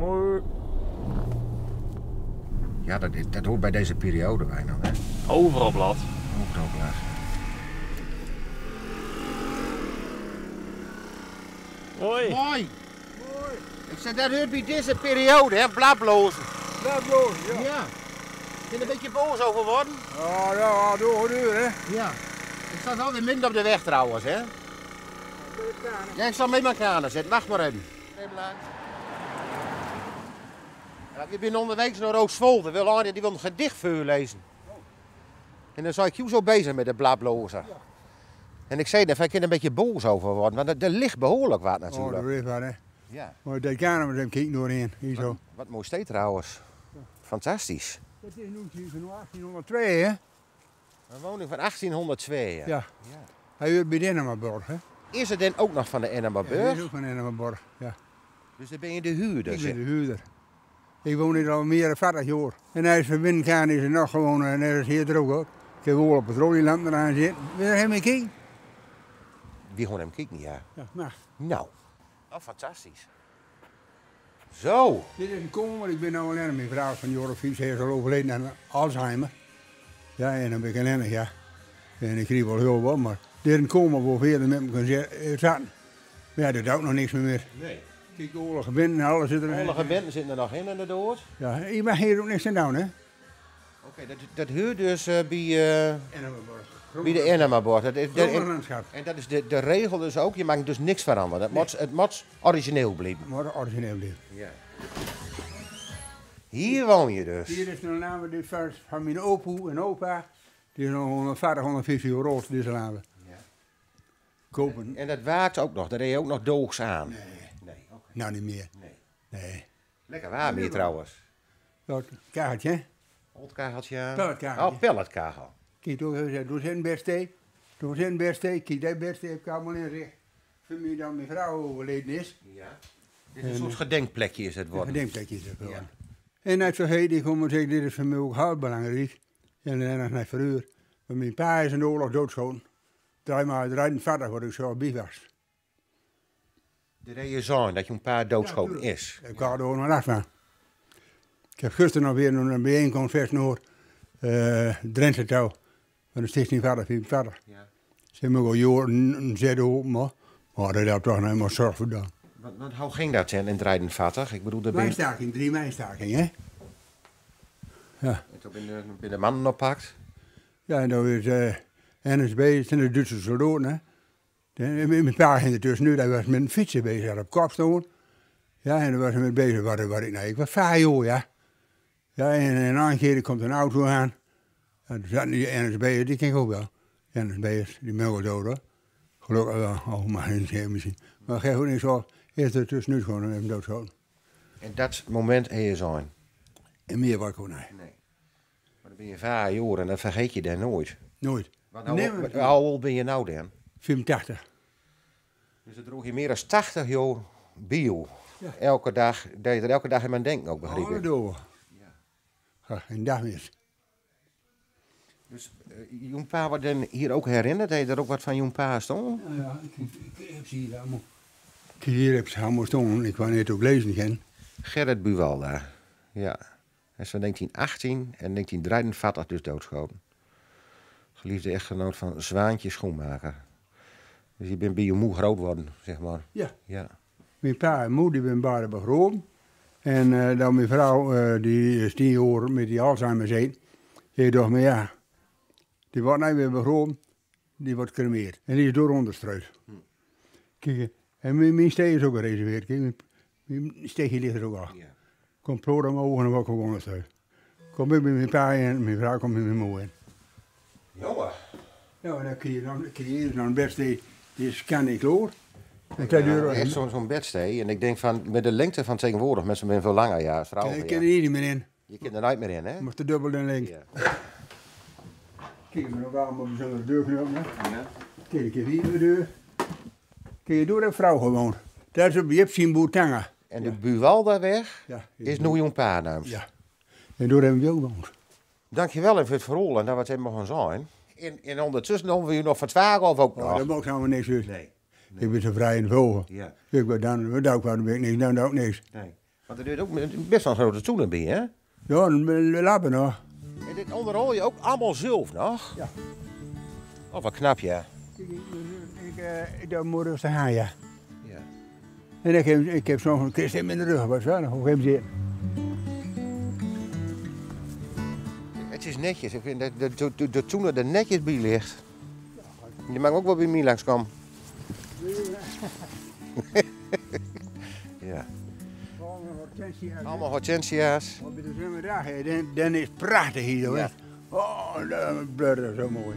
Mooi. Ja, dat hoort bij deze periode wij nog, hè. Overal blad. Overal blad. Hoi. Mooi. Mooi. Ik zeg, dat hoort bij deze periode, hè, blablozen. Blablozen, ja. Ja. Ben je een beetje boos over worden? Ja, door hè. Ja. Ik sta wel weer minder op de weg trouwens, hè. Ja, ik zal met mijn kranen zitten. Wacht maar even. Ja, we zijn onderweg naar Roosvolde. Die wil een gedicht voor u lezen. En dan zou ik jou zo bezig met de blablozen. Ja. En ik zei, daar kan ik een beetje boos over worden, want er ligt behoorlijk wat natuurlijk. Oh, dat weet wat, hè. Ja. Maar dat kan we hem kijken doorheen. Hier zo. Wat mooi steed trouwens. Ja. Fantastisch. Dat is nu van 1802, hè? Een woning van 1802, ja. Ja. Ja. Hij hoort bij de Enemaborg, hè? Is het dan ook nog van de Enemaborg? Ja, hij is ook van de Enemaborg, ja. Dus dan ben je de huurder? Ik ben de huurder. Ik woon hier al meer dan 40 jaar. En als we binnen gaan is er nog gewoon, en er is hier er ook hoor. Ik heb wel een petrolielamp eraan zitten. Wil je hem mee kijken? Wie gewoon hem kijken, ja. Ja, mag. Nou, oh, fantastisch. Zo. Dit is een komen, want ik ben nu alleen mijn vrouw van Jorf Fiets. Hij is al overleden aan Alzheimer. Ja, en dan ben ik alleen, ja. En ik kreeg wel heel wat, maar dit is een komen waar verder met me kunnen zaten. Maar ja, dat doet nog niks meer. Nee. Kijk, de oorlog binnen en alles zit erin. Alle gebenden zitten er nog in en de dood. Ja, je mag hier ook niks aan doen, hè? Oké, dat huurt dus bij de Enemaborg. En dat is de regel dus ook, je mag dus niks veranderen. Het moet origineel blijven. Maar origineel blijven. Ja. Hier woon je dus. Hier is de naam van mijn opa en opa. Die is nog 140, 150 jaar oud, deze naam. Ja. Kopen. En dat waakt ook nog, daar reed je ook nog doogs aan. Nee. Nee, okay. Nou niet meer. Nee. Lekker warm hier trouwens. Dat kaartje, hè? Oldkageltje. Pelletkageltje. Oh, pelletkagel. Kijk, doe zijn beste. Doe zijn beste. Kijk, dat beste heb ik allemaal in recht. Voor mij dat mijn vrouw overleden is. Ja. Dit is een soort gedenkplekje is het worden. Een gedenkplekje is het geworden. Ja. En net zo heet, ik kom maar zeggen, dit is voor mij ook heel belangrijk. En dan nog net voor u. Want mijn pa is in de oorlog doodschoon. 3 maanden rijden verder word ik zo bij was. De reed je zoon dat je een paar doodschoten is. Ik had er ook nog last van. Ik heb gisteren nog weer een bijeenkomst vers Noord. Drenthe touw. Van de stichting Vader, Piep Vader. Ja. Ze hebben wel jaren zetten open, maar dat had toch nog helemaal zorg voor dan. Want hoe ging dat in het rijden vattig? Ik bedoel, de Mijnstaking, 3 mijnstakingen, hè? Ja. En toen ben de mannen oppakt. Ja, en dan is NSB, het zijn de Duitse soldaten, hè. Mijn pa ging er tussenuit, hij was met een fietsen bezig, hij had op kop staan. Ja, en dan was hij met bezig, ik was 5 jaar, ja. Ja, en een andere keer komt een auto aan. En toen zaten die NSB'ers, die ken ik ook wel. NSB'ers, die mogen dood, hoor. Gelukkig wel, oh, maar geen misschien. Maar geef ook niks op, eerst er tussenuit gewoon en hem doodgeschoten. En dat moment in je zoon? En meer was ik ook niet. Nee. Maar dan ben je 5 jaar en dat vergeet je dan nooit. Nooit. Hoe oud ben je nou dan? 85. Dus dat droeg je meer dan 80 jaar bio. Ja. Elke dag, dat je er elke dag in aan denken ook, begreep Alle ik. door. Ja. Geen dag meer. Dus Joen Pa wordt dan hier ook herinnerd? Heb je er ook wat van Joen Pa stond? Ja, ik heb ze hier allemaal. Hier heb ze allemaal staan. Ik wou net ook lezen gaan. Gerrit Buwalda. Ja. Hij is van 1918 en 1943 dus doodgeschoten. Geliefde echtgenoot van Zwaantje Schoenmaker. Dus je bent bij je moe groot worden, zeg maar. Ja. Ja. Mijn pa en moeder zijn beide begraven. En dan mijn vrouw, die is 10 jaar met die Alzheimer zit. Die dacht me, ja, die wordt niet weer begraven. Die wordt cremeerd. En die is door onderstruid. Kijk, en mijn steeg is ook gereserveerd. Kijk, mijn steegje ligt er ook al. Ja. Komt ploot aan mijn ogen en word ik ook onderstruid. Kom ik met mijn pa en mijn vrouw komt met mijn moeder in. Jongen. Ja, en dan kun je hier een bedstee, die is kan ik loor. En Echt zo'n bedstee. En ik denk van, met de lengte van tegenwoordig, mensen zijn veel langer, ja, vrouwen. Ik ken er hier niet meer in. Je kunt er nooit meer in, hè? Je moet de dubbel in links. Ja. Kijk, ik ben ook allemaal bijzondere deurknopen. Ja. Kijk, ik heb hier de deur. Kijk, je door een vrouw gewoond. Dat is op Jipsien Boetanga. En de Buwaldaweg Ja, is nu Joen Pa naams. Ja. En door hebben we ook gewoond. Dankjewel even voor het verhaal en dat wat hebben gaan zijn. En ondertussen doen we je nog vertragen of ook Oh, nog? dat mag helemaal niks uit. Nee. Ik ben zo vrij in de vogel. Ja. Ik ben dan, dan ben ik niks, dan ook niks. Nee. Want er duurt ook best wel een grote toenen bij, hè? Ja, een lappen nog. En dit onderhoud je ook allemaal zelf nog? Ja. Oh, wat knap, ja. Ik doe moeder rustig aan, ja. Ja. En ik heb zo'n kist in de rug, wat zo, hoe heb je het? Het is netjes. Ik vind dat de toenen er netjes bij ligt. Je mag ook wel bij mij langskomen. Ja. Allemaal hortensia's. Op de zomerdag, dan is het prachtig hier, hoor. Ja. Oh, dat blurren zo mooi.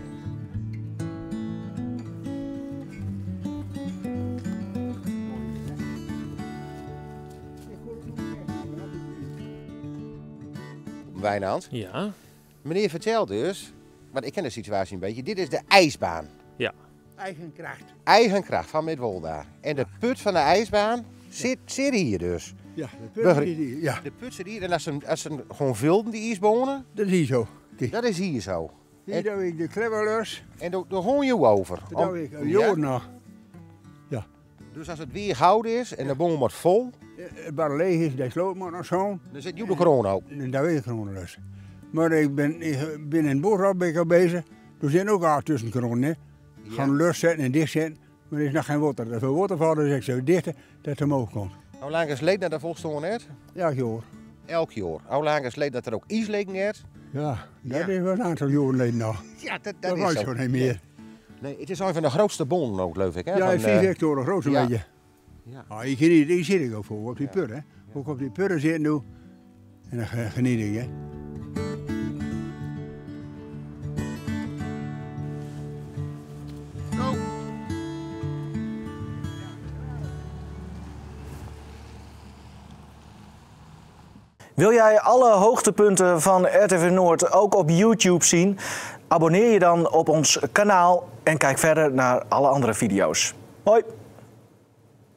Wijnand. Ja. Meneer vertelt dus, want ik ken de situatie een beetje, dit is de ijsbaan. Ja. Eigen kracht. Eigen kracht van Midwolda. En de put van de ijsbaan zit hier dus. Ja, ja, De put zit hier en als ze gewoon vulden, die ijsbonen, dat is hier zo. Kijk. dat is hier zo. Hier doe ik de klebbelers. En daar gewoon je over. Dat doe ik een Ja. jaar nog. Ja. Dus als het weer houden is en de boom wordt vol, Het bar leeg is, dat sloot maar nog zo. dan zit je de kroon op. En daar weet ik gewoon dus. Maar ik ben in het boerderij ben ik al bezig. Er zijn ook al tussen kronen. Gaan lus zetten en dicht zetten. Maar er is nog geen water. Als er water valt, dan zeg ik zo dicht dat het omhoog komt. Hoe lang is het geleden dat er volstonden net? Ja, joh. Elk jaar. Hoe lang is het geleden dat er ook ijs leek net? Ja, dat Ja. is wel een aantal jaren geleden nog. Ja, dat Dat is was zo. zo niet meer. Nee, het is een van de grootste bonnen ook, geloof ik. Hè? Ja, van, 4 hectare groot zo'n ja. beetje. Ja. Ah, hier zit ik ook voor, op die pur, hè. Ook op die purren zitten nu. En dan geniet ik, hè. Wil jij alle hoogtepunten van RTV Noord ook op YouTube zien? Abonneer je dan op ons kanaal en kijk verder naar alle andere video's. Hoi!